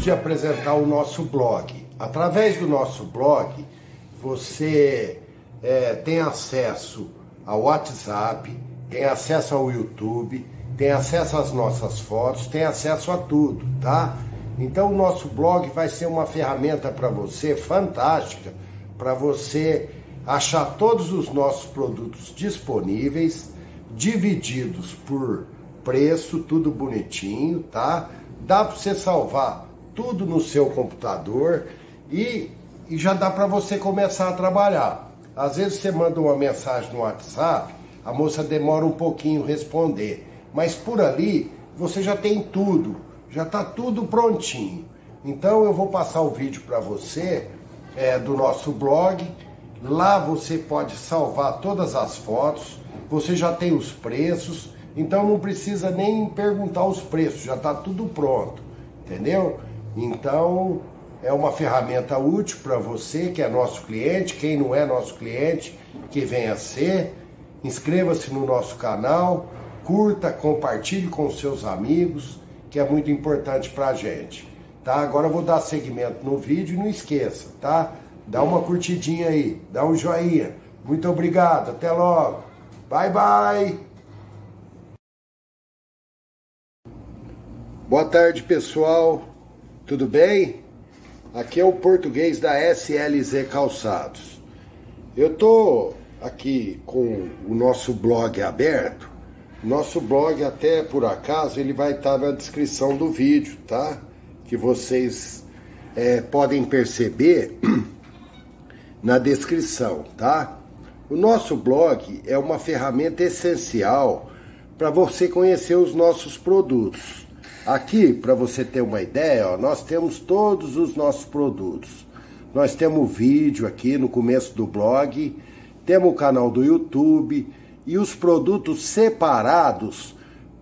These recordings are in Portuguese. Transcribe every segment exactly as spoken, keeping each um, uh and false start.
de apresentar o nosso blog. Através do nosso blog, você é, tem acesso ao WhatsApp, tem acesso ao YouTube, tem acesso às nossas fotos, tem acesso a tudo, tá? Então o nosso blog vai ser uma ferramenta para você fantástica, para você achar todos os nossos produtos disponíveis, divididos por preço, tudo bonitinho, tá? Dá para você salvar tudo no seu computador e, e já dá para você começar a trabalhar. Às vezes você manda uma mensagem no WhatsApp, a moça demora um pouquinho responder, mas por ali você já tem tudo, já está tudo prontinho. Então eu vou passar o vídeo para você é, do nosso blog. Lá você pode salvar todas as fotos, você já tem os preços, então não precisa nem perguntar os preços, já está tudo pronto, entendeu? Então é uma ferramenta útil para você que é nosso cliente, quem não é nosso cliente, que venha ser. Inscreva-se no nosso canal, curta, compartilhe com seus amigos, que é muito importante para a gente, tá? Agora eu vou dar seguimento no vídeo e não esqueça, tá? Dá uma curtidinha aí, dá um joinha. Muito obrigado, até logo. Bye, bye. Boa tarde, pessoal. Tudo bem? Aqui é o português da S L Z Calçados. Eu tô aqui com o nosso blog aberto. Nosso blog, até por acaso, ele vai estar na descrição do vídeo, tá? Que vocês é, podem perceber na descrição, tá? O nosso blog é uma ferramenta essencial para você conhecer os nossos produtos. Aqui, para você ter uma ideia, ó, nós temos todos os nossos produtos. Nós temos vídeo aqui no começo do blog, temos o canal do YouTube e os produtos separados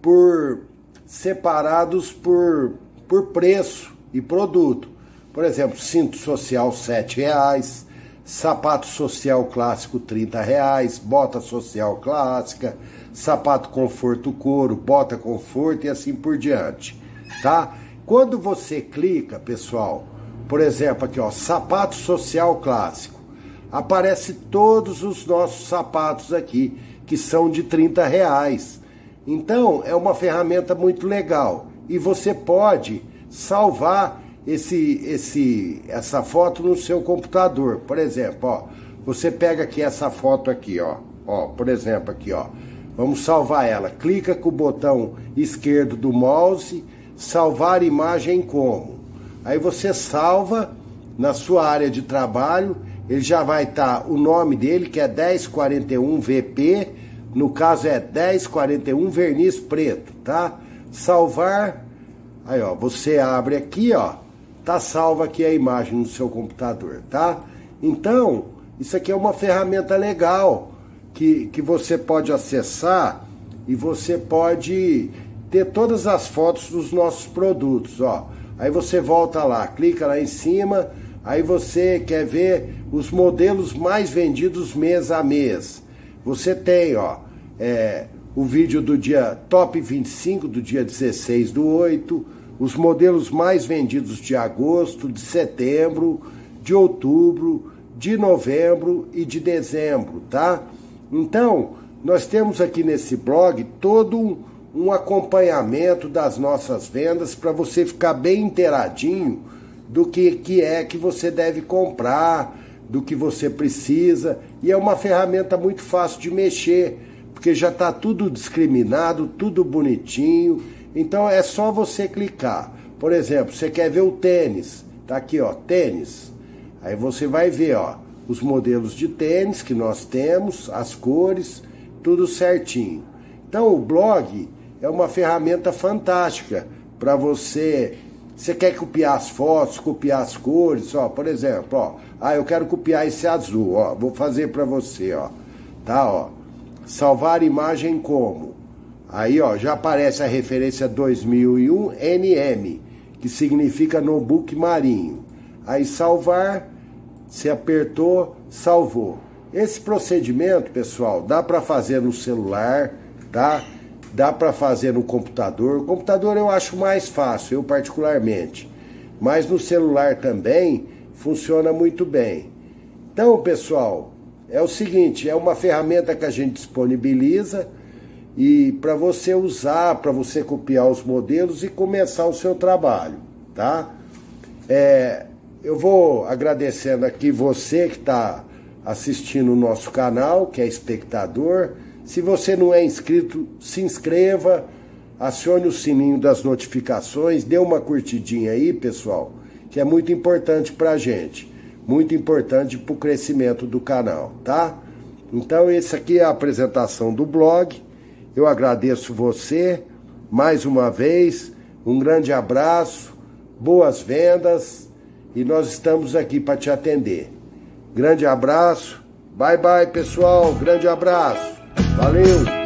por separados por, por preço e produto. Por exemplo, cinto social sete reais, sapato social clássico trinta reais, bota social clássica, sapato conforto couro, bota conforto e assim por diante, tá? Quando você clica, pessoal, por exemplo aqui, ó, sapato social clássico, aparece todos os nossos sapatos aqui, que são de trinta reais. Então é uma ferramenta muito legal e você pode salvar esse, esse, essa foto no seu computador. Por exemplo, ó, você pega aqui essa foto aqui, ó, ó, por exemplo aqui, ó, vamos salvar ela. Clica com o botão esquerdo do mouse, salvar imagem como. Aí você salva na sua área de trabalho, ele já vai estar o nome dele, que é dez quarenta e um V P, no caso é dez quarenta e um verniz preto, tá? Salvar, aí ó, você abre aqui, ó, tá salva aqui a imagem no seu computador, tá? Então, isso aqui é uma ferramenta legal, que, que você pode acessar e você pode ter todas as fotos dos nossos produtos, ó. Aí você volta lá, clica lá em cima, aí você quer ver os modelos mais vendidos mês a mês. Você tem, ó, é, o vídeo do dia top vinte e cinco, do dia dezesseis do oito, os modelos mais vendidos de agosto, de setembro, de outubro, de novembro e de dezembro, tá? Então, nós temos aqui nesse blog todo um, um acompanhamento das nossas vendas para você ficar bem inteiradinho do que, que é que você deve comprar, do que você precisa, e é uma ferramenta muito fácil de mexer, porque já está tudo discriminado, tudo bonitinho, então é só você clicar. Por exemplo, você quer ver o tênis, tá aqui, ó, tênis, aí você vai ver, ó, os modelos de tênis que nós temos, as cores, tudo certinho. Então o blog é uma ferramenta fantástica para você. Você quer copiar as fotos, copiar as cores, ó, por exemplo, ó, ah, eu quero copiar esse azul, ó, vou fazer para você, ó, tá, ó, salvar imagem como, aí, ó, já aparece a referência dois mil e um N M, que significa notebook marinho, aí salvar, você apertou, salvou. Esse procedimento, pessoal, dá para fazer no celular, tá? Dá para fazer no computador. O computador eu acho mais fácil, eu particularmente. mas no celular também funciona muito bem. Então, pessoal, é o seguinte, é uma ferramenta que a gente disponibiliza e para você usar, para você copiar os modelos e começar o seu trabalho, tá? É, eu vou agradecendo aqui você que está assistindo o nosso canal, que é espectador. Se você não é inscrito, se inscreva, acione o sininho das notificações, dê uma curtidinha aí, pessoal, que é muito importante para a gente, muito importante para o crescimento do canal, tá? Então, esse aqui é a apresentação do blog. Eu agradeço você mais uma vez, um grande abraço, boas vendas e nós estamos aqui para te atender. Grande abraço, bye bye pessoal, grande abraço, valeu!